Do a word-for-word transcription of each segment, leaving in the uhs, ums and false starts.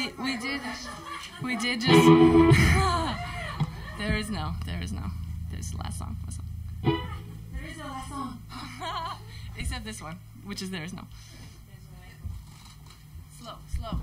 we we did we did just there is no there is no there's the last song. Last song. There is no last song. Except this one, which is there is no. Slow, slow.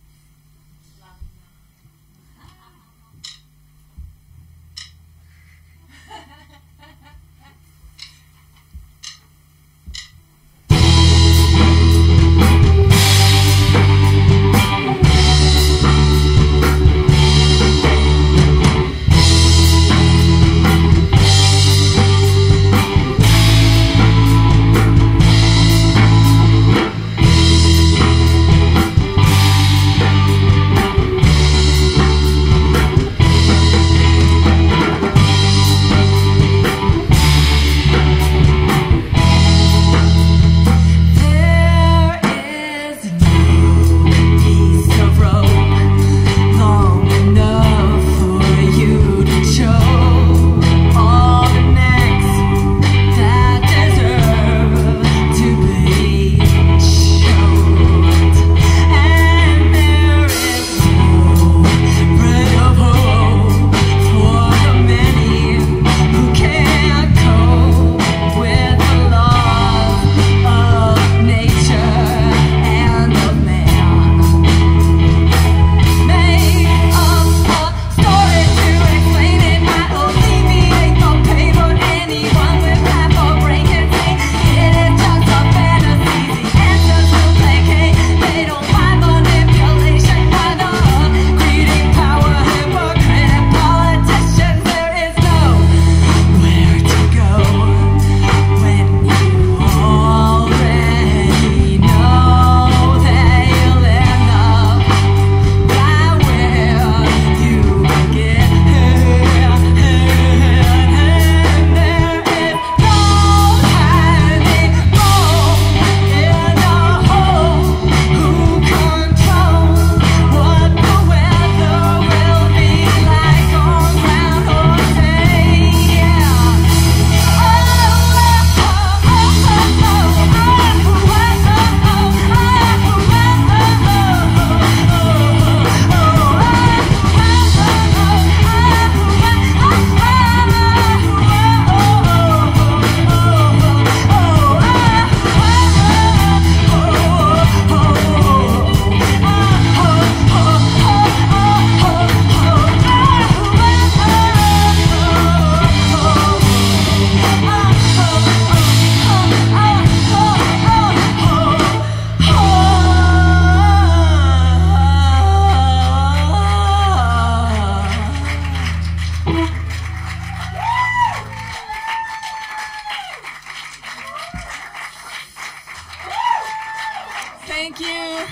Thank you.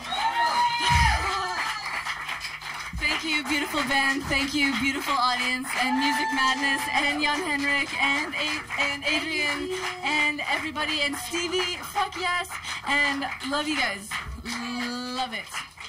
Thank you, beautiful band. Thank you, beautiful audience, and Music Madness, and Jan Henrik, and A- and Adrian, and everybody, and Stevie. Fuck yes, and love you guys. Love it.